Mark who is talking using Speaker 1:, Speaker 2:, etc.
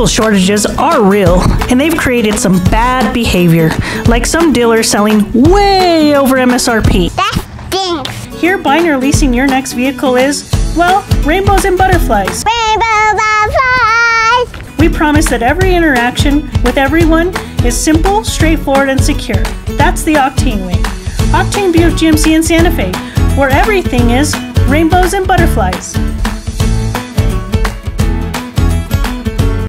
Speaker 1: vehicle shortages are real, and they've created some bad behavior, like some dealers selling way over MSRP.
Speaker 2: That stinks.
Speaker 1: Here, buying or leasing your next vehicle is, well, rainbows and butterflies.
Speaker 2: Rainbow butterflies.
Speaker 1: We promise that every interaction with everyone is simple, straightforward, and secure. That's the Octane way. Octane Buick GMC in Santa Fe, where everything is rainbows and butterflies.